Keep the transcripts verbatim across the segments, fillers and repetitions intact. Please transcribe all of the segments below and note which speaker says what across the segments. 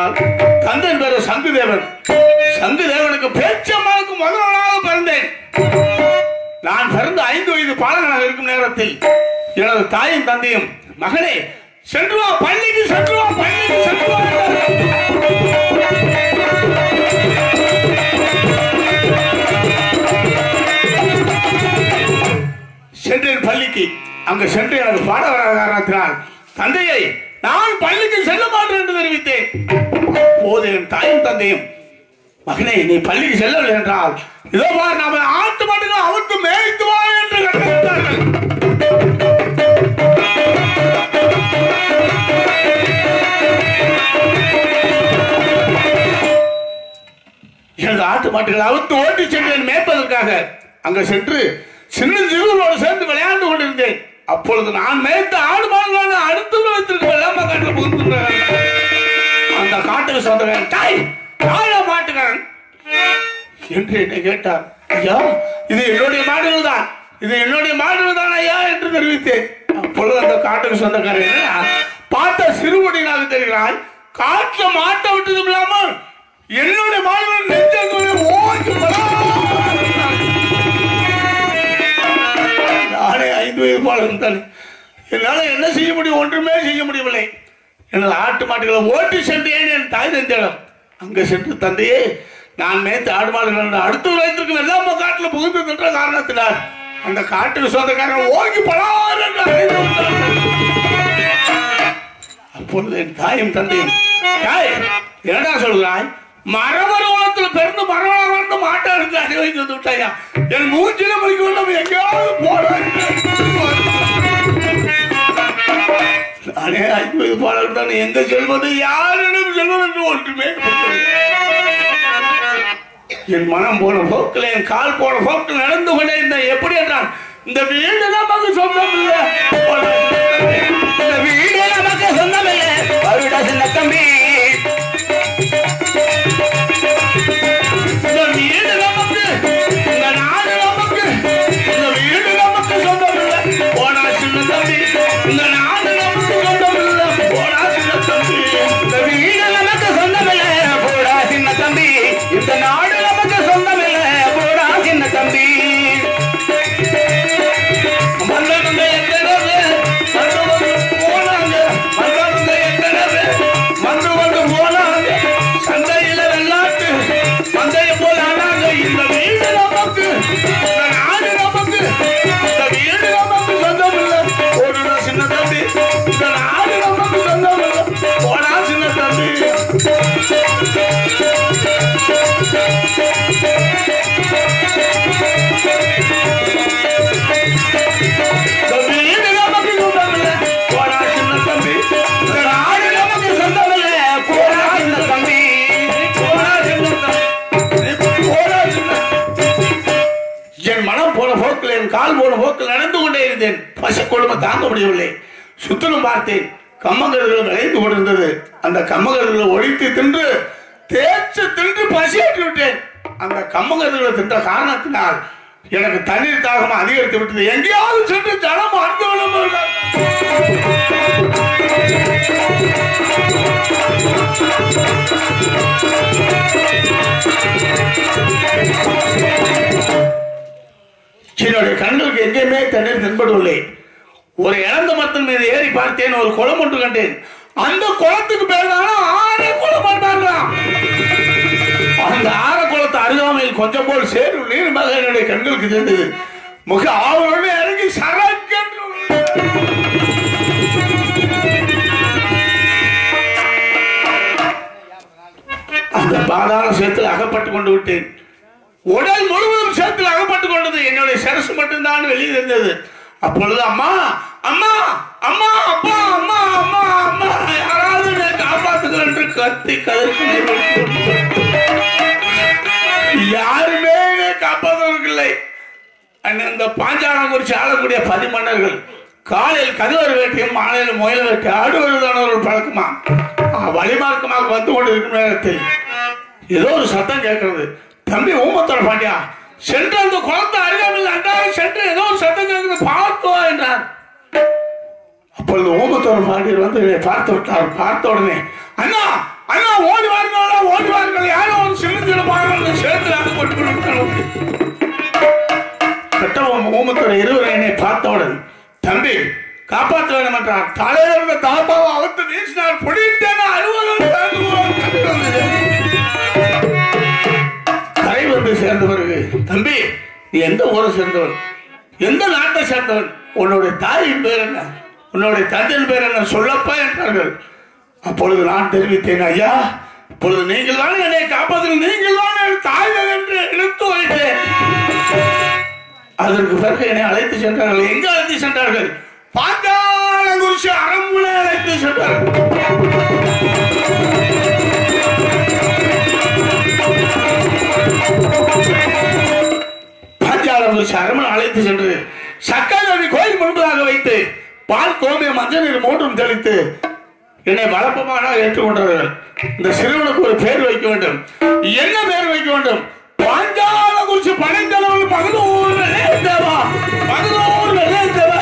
Speaker 1: என்றால் தந்தை பேரு சங்குதேவன். சங்குதேவனுக்கு பேச்சம்மாவுக்கு முதலாக பிறந்தேன். நான் பிறந்த ஐந்து வயது பாலகனாக இருக்கும் நேரத்தில் எனது தாயும் தந்தையும் மகனே சென்று வா பள்ளிக்கு சென்று வா பள்ளிக்கு சென்று வா சென்றேன் பள்ளிக்கு. அங்கு சென்று எனக்கு பாட வர காரணத்தினால் தந்தையை நான் பள்ளிக்கு செல்ல மாட்டேன் என்று தெரிவித்தேன். போது என் தாயும் தந்தையும் மகனே நீ பள்ளிக்கு செல்லவில்லை என்றால் இதோ பார் நாம ஆட்டு மாட்டுகள் அவருக்கு மேய்த்து வா என்று கட்டளையிட்டார்கள். எனது ஆட்டு மாட்டுகள் அவுத்து ஓட்டி சென்றேன் மேய்ப்பதற்காக. அங்க சென்று சின்ன சிறுவர்களோடு சேர்ந்து விளையாண்டு கொண்டிருந்தேன். அப்பொழுது நான் மேய்த்த ஆடு மாடுகள் அடுத்த உலகத்திற்கு வெள்ளாம காட்டில் புகுந்துட்டார்கள். அந்த காட்டுக்கு சொந்தக்காரன் தாய் தாழ மாட்டுக்காரன் என்று என்னை கேட்டார். ஐயா இது என்னுடைய மாடுகள் தான், இது என்னுடைய மாடுகள் தான் ஐயா என்று தெரிவித்தேன். அப்பொழுது அந்த காட்டுக்கு சொந்தக்காரன் பார்த்த சிறுவடினாக தெரிகிறாய், காட்டுல மாட்டை விட்டதும் இல்லாமல் என்னுடைய மாடுகள் நெஞ்சங்களை ஓங்கி நானே ஐந்து வயது போல இருந்தால் என்னால என்ன செய்ய முடியும்? ஒன்றுமே செய்ய முடியவில்லை. எனது ஆட்டு மாட்டுகளை ஓட்டி சென்றேன் என் தாய் தந்தையிடம். அங்கே சென்று தந்தையே நான் மேய்த்து ஆடு மாடுகள் அடுத்த உலகத்திற்கு எல்லாம் காட்டில் புகுந்து நின்ற காரணத்தினால் அந்த காட்டுக்கு சொந்தக்காரன் ஓங்கி பலார் என்று அழைத்து விட்டார்கள். அப்பொழுது என் தாயும் தந்தையும் தாய் என்னடா சொல்கிறாய்? மரமர உலகத்தில் பிறந்து மரவள வந்து மாட்டா இருந்து அடி வைத்து விட்டாயா? என் மூச்சில முடிக்க வேண்டும் எங்கேயாவது போறாங்க. நானே ஐந்து வயது பாடல் எங்க செல்வது யாரிடம் செல்வது என்று ஒன்றுமே என் மனம் போன போக்கில் என் கால் போன போக்கில் நடந்து கொண்டே இருந்தேன். எப்படி என்றால் இந்த வீடு நமக்கு சொந்தம் இல்லை, இந்த வீடு நமக்கு சொந்தம் இல்லை வருட சின்ன தம்பி, இந்த வீடு நமக்கு இந்த நாடு நமக்கு இந்த வீடு நமக்கு சொந்தம் இல்லை போனா சின்ன தம்பி, இந்த நாடு நமக்கு சொந்தம் இல்லை போனா சின்ன தம்பி, இந்த வீடு நமக்கு சொந்தம் இல்லை போடா சின்ன தம்பி, இந்த நாடு நமக்கு சொந்தம் இல்லை போடா சின்ன தம்பி. கால் போன போக்கில் நடந்து கொண்டே இருந்தேன். பசி கொடுமை தாங்க முடியவில்லை. சுத்தலும் பார்த்தேன், கம்மங்கருகள் விளைந்து கொண்டிருந்தது. அந்த கம்மங்கருகளை ஒழித்து தின்று தேய்ச்சி தின்று பசியேற்றி விட்டேன். அந்த கம்மங்கருகளை தின்ற காரணத்தினால் எனக்கு தண்ணீர் தாகம் அதிகரித்து விட்டது. எங்கேயாவது சென்று ஜனம் அனுபவம் என்னுடைய கண்களுக்கு எங்கேயுமே தண்ணீர் தென்படவில்லை. ஒரு இழந்த மரத்தின் மீது ஏறி பார்த்தேன், ஒரு குளம் ஒன்று கண்டேன். அந்த குளத்துக்கு பேர் ஆரை குளம் பண்ணார்களாம். அந்த ஆரை குளத்து அருகாமையில் கொஞ்சம் போல் சேரும் நீர் மக என்னுடைய கண்களுக்கு தெரிந்தது. முக ஆவலோடு இறங்கி சரக்கென்று அந்த பாதாள சேத்தில் அகப்பட்டுக் கொண்டு விட்டேன். உடல் முழுவதும் சேத்தில் அகப்பட்டுக் கொண்டது. என்னுடைய சரசு மட்டும்தான் வெளியே இருந்தது. அப்பொழுது அம்மா அம்மா அம்மா அப்பா அம்மா அம்மா அம்மா யாராவது காப்பாற்றுங்கள் என்று கத்தி கதறி யாருமே காப்பாற்றுவதில்லை. அந்த பாஞ்சாலம் குறித்து ஆளக்கூடிய பதிமன்னர்கள் காலையில் கதுவர் வேட்டியும் மாலையில் முயல் வேட்டி ஆடுவதுதான ஒரு பழக்கமா வழிமார்க்கமாக வந்து கொண்டு இருக்கும் நேரத்தில் ஏதோ ஒரு சத்தம் கேட்கிறது. தம்பி ஊமத்தோட பாண்டியா சென்று அந்த குளத்தை அருகாமல் அன்றாக சென்று ஏதோ ஒரு சத்தம் கேட்கிறது பார்த்தோ என்றார். அப்பொழுது ஊமத்தோட பாண்டியர் வந்து பார்த்து விட்டார். பார்த்த உடனே அண்ணா அண்ணா ஓடி வாருங்களா ஓடி வாருங்கள், யாரோ ஒரு சிலிண்டர் பாருங்கள் சேர்த்து கட்டவும் ஓமத்துறை இருவர் என்னை பார்த்தவுடன் தம்பி காப்பாற்ற வேண்டும் என்றார். தலைவர் தாப்பாவை அவுத்து வீசினார். பொடித்தேன அறுபது கரை வந்து சேர்ந்த பிறகு தம்பி நீ எந்த ஊரை சேர்ந்தவன், எந்த நாட்டை சேர்ந்தவன், உன்னுடைய தாயின் பேர் என்ன, உன்னுடைய தந்தையின் பேர் என்ன சொல்லப்பா என்றார்கள். அப்பொழுது நான் தெரிவித்தேன், ஐயா இப்பொழுது நீங்கள் தான் என்னை காப்பதில் நீங்கள் தான் என் தாய்கள் என்று இழுத்து வைத்தேன். அதற்கு பிறகு என்னை அழைத்து சென்றார்கள். எங்க அழைத்து சென்றார்கள்? பாஞ்சாலங்குறிச்சி அரண்மனை அழைத்து சென்றார்கள். பாஞ்சாலங்குறிச்சி அரண்மனை அழைத்து சென்று சக்கரவர்த்தி கோயில் முன்பதாக வைத்து பால் கோமியம் மஞ்சள் நீர் மூன்றும் தெளித்து என்னை வளப்பமாக ஏற்றுக்கொண்டார்கள். இந்த சிறுவனுக்கு ஒரு பேர் வைக்க வேண்டும். என்ன பேர் வைக்க வேண்டும்? பாஞ்சாலங்குறிச்சி படைத்தலைவன் பதினோரு தேவா பதினோரு தேவா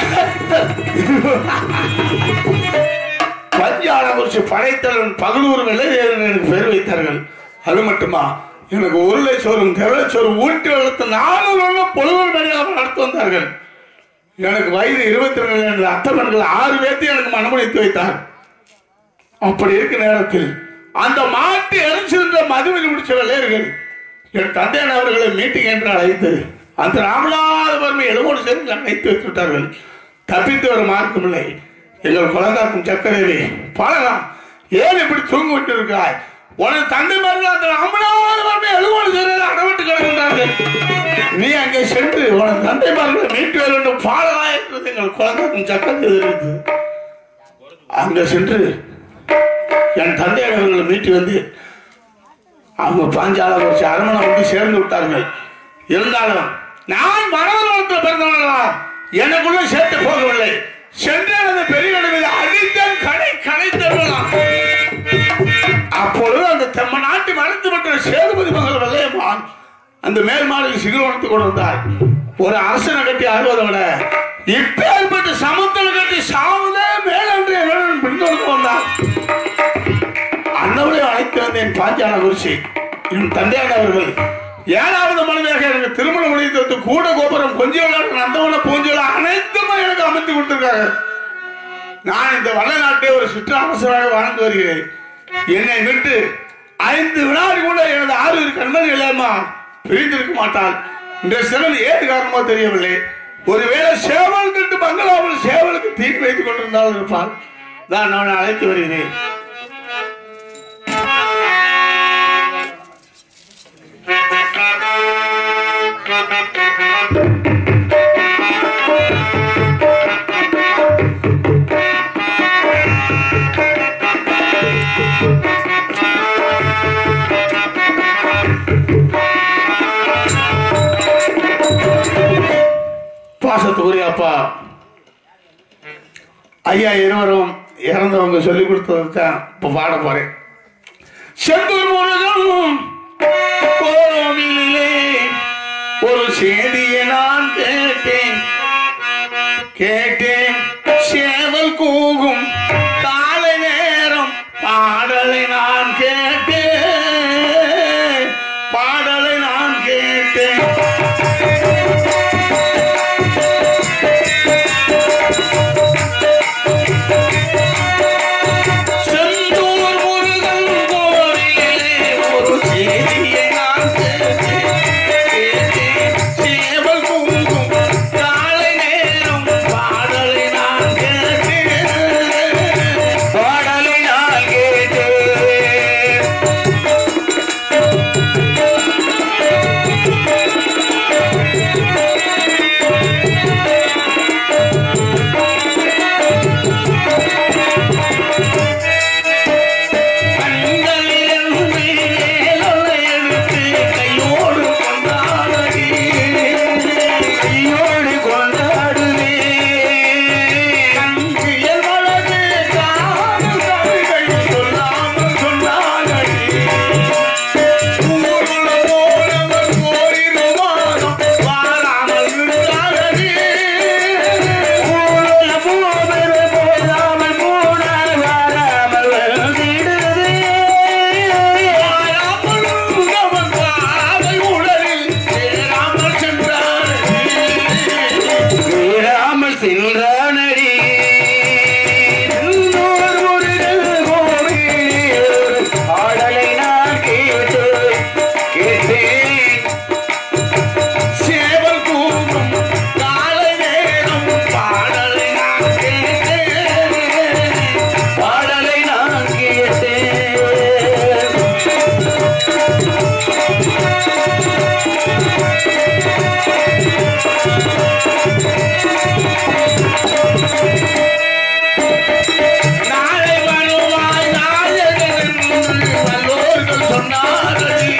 Speaker 1: பாஞ்சாலங்குறிச்சி படைத்தலைவன் பதினோரு வெள்ளை தேவன் எனக்கு பேர் வைத்தார்கள். அது மட்டுமா, எனக்கு உருளை சோறும் திரளை சோறும் ஊட்டி வளர்த்து நானூறு பொழுது மேடையாக நடத்தி வந்தார்கள். எனக்கு வயது இருபத்தி ரெண்டு அத்தமன்கள் ஆறு பேர்த்து எனக்கு மனமுடித்து வைத்தார். அப்படி இருக்க நேரத்தில் அந்த மாட்டு எரிச்சிருந்த மதுவில் முடிச்ச வெள்ளையர்கள் என் தந்தையன் அவர்களை மீட்டிங் என்று அழைத்து அந்த ராமநாதபுரம் எழுவோடு சேர்ந்து அழைத்து வைத்துவிட்டார்கள். தப்பித்து வர மார்க்கம் இல்லை. எங்கள் குலங்காக்கும் சக்கரவே பாடலாம், ஏன் இப்படி தூங்கி விட்டு இருக்கிறாய்? உனது தந்தைமார்கள் அந்த ராமநாதபுரம் எழுவோடு சேர்ந்து அடவிட்டு கிடக்கின்றார்கள். நீ அங்கே சென்று உனது தந்தைமார்களை மீட்டு வர வேண்டும் பாடலா என்று எங்கள் குலங்காக்கும் சக்கரவே தெரிவித்து அங்க சென்று என் தந்தையவர்களை மீட்டு வந்து அவங்க பாஞ்சாலங்குறிச்சி அரண்மனை வந்து சேர்ந்து விட்டார்கள். இருந்தாலும் நான் மனவளத்தில் பிறந்தவர்களா எனக்குள்ள சேர்த்து போகவில்லை. சென்ற பெரிய அடித்தன் கடை கடைத்தவர்களா. அப்பொழுது அந்த தெம்ம நாட்டு மறைத்து பெற்ற சேதுபதி மகள் வெள்ளையம்மான் அந்த மேல்மாடியில் சிறுவனத்தை கொண்டு வந்தார். ஒரு அரசனை கட்டி ஆடுவதை விட இப்பேற்பட்ட சமுத்திரம் கட்டி சாவுதே மேலன்று என்னுடன் பின்தொடர்ந்து வந்தார். அண்ணவளை அழைத்து வந்தேன் பாஞ்சாலங்குறிச்சி. என் தந்தையானவர்கள் ஏழாவது மனைவியாக எனக்கு திருமணம் முடித்து கூட கோபுரம் கொஞ்சம் நந்தவன பூஞ்சோல அனைத்துமே எனக்கு அமைத்து கொடுத்திருக்காங்க. நான் இந்த வளநாட்டை ஒரு சிற்றரசராக வாழ்ந்து வருகிறேன். என்னை விட்டு ஐந்து வினாடி கூட எனது ஆறு கண்மணி இல்லாமா பிரிந்திருக்க மாட்டாள். இன்றைய சிலர் ஏது காரணமோ தெரியவில்லை. ஒருவேளை சேவல் கண்டு பங்களாவில் சேவலுக்கு தீர்ப்பு வைத்துக் கொண்டிருந்தாலும் இருப்பார். நான் அவனை அழைத்து வருகிறேன். பாசத்துக்குரிய அப்பா ஐயா இருவரும் இறந்தவங்க சொல்லிக் கொடுத்ததுதான் இப்ப பாட போறேன். செந்தூர் முருகன் கோவிலே ஒரு செய்தியை நான் கேட்டேன் கேட்டேன் சேவல் கூகும் காலை நேரம் பாடலை நான் கேட்டேன் பாடலை நான் கேட்டேன். பாடலை
Speaker 2: சென்றானடி ஆடலை நான் கேட்டு கேட்டேன்
Speaker 1: சேவல் கூடும் காலை நேரம் பாடலை நான் கேட்டேன்
Speaker 2: பாடலை நான் கேட்டேன்
Speaker 1: நாளை வருவாய் நாயகன் நல்லோர்கள் சொன்னாரடி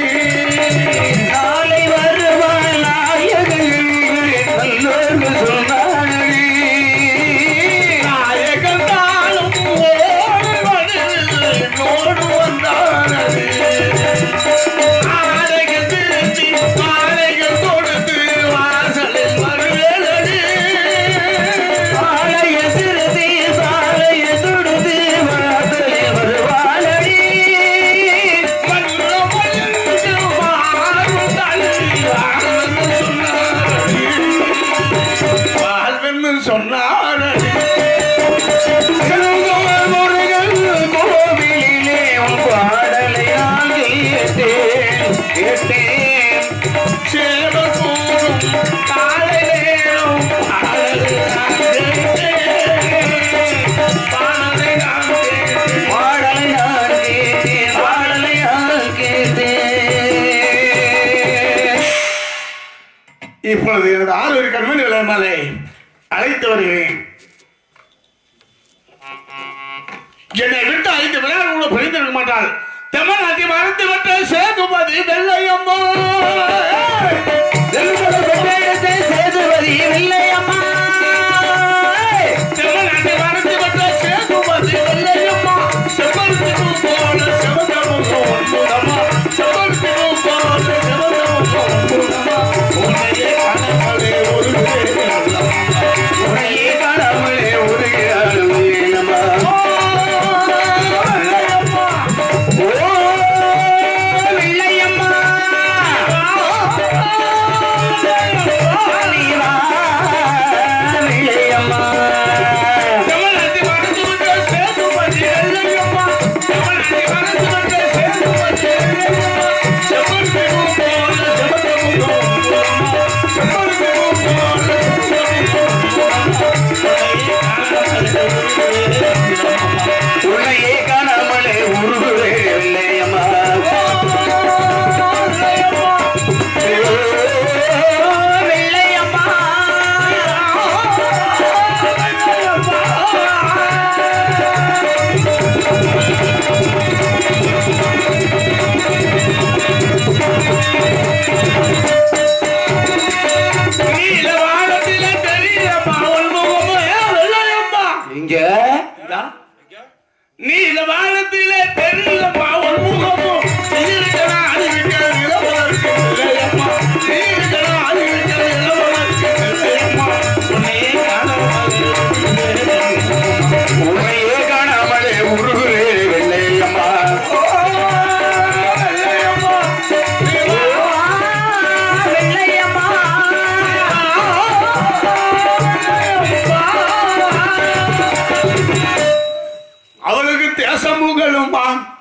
Speaker 2: நாளை வருவாய் நாயகன் நல்லோர்கள் சொன்னானடி
Speaker 1: நாயகன் தானும் ஓடுவது நோடு வந்தானது ஆடைகள் திருத்தி மாலைகள் கொடுத்து வாசலில் வருவேலடி
Speaker 2: ஆலய திருதி சாலைய துடுதி வாசலே வருவானடி
Speaker 1: சொன்னாரடி
Speaker 2: முருகன் கோவிலிலே உன் பாடலை நான் கேட்டேன் கேட்டேன்
Speaker 1: சேவல் கூடும் காலை நேரம் பாடலை நான் கேட்டேன் பாடலை நான் கேட்டேன்
Speaker 2: பாடலை நான் கேட்டேன் பாடலை நான் கேட்டேன்
Speaker 1: இப்பொழுது எனது ஆறு கண்மணி விளையாமலை அழைத்து வருகிறேன். என்னை விட்டு ஐந்து விளையாடு கூட புரிந்திருக்க மாட்டாள். தமிழ்நாட்டை மறந்து விட்ட சேதுபதி வெள்ளையம்மா
Speaker 2: சேதுபதி வெள்ளையம்மா
Speaker 1: தமிழ்நாட்டை மறந்து விட்ட சேதுபதி வெள்ளையம்மா செவ்வருத்தி பூ போல செவந்தமும் ஒன்புதம்மா செவ்வருத்தி பூ போல செவந்தமும் ஒன்புதம்மா உன்னையே கணவளே ஒரு
Speaker 2: உன்னையே காணாமலே ஒரு நம்ம ஓ வெள்ளையம்மா நீ வா வெள்ளையம்மா
Speaker 1: தமிழ்நாட்டை மறந்து விட்ட சேதுபதி வெள்ளையம்மா தமிழ்நாட்டை மறந்து விட்ட சேதுபதி வெள்ளையம்மா செவ்வருத்தி பூ போல செவந்தமும் ஒன்புதம்மா செவ்வருத்தி பூ போல
Speaker 2: உன்னையே காணாமலே உருகுவே வெள்ளையம்மா வெள்ளையம்மா
Speaker 1: நீல வானத்திலே தெரியம்மா உன் முகமும் ஏன் வெள்ளையம்மா
Speaker 2: இங்க
Speaker 1: நீல வானத்திலே தெரியம்மா உன் முகமும் நீருக்கனா அணிவிக்க இளவலருக்கு வெள்ளையம்மா நீருக்கனா அணிவிக்க இளவலருக்கு வெள்ளையம்மா உன்னையே காணாமல்
Speaker 2: உன்னையே காணாமலே உருகுவே வெள்ளையம்மா
Speaker 1: வெள்ளையம்மா
Speaker 2: வெள்ளையம்மா
Speaker 1: அவளுக்கு தேசமுகளும்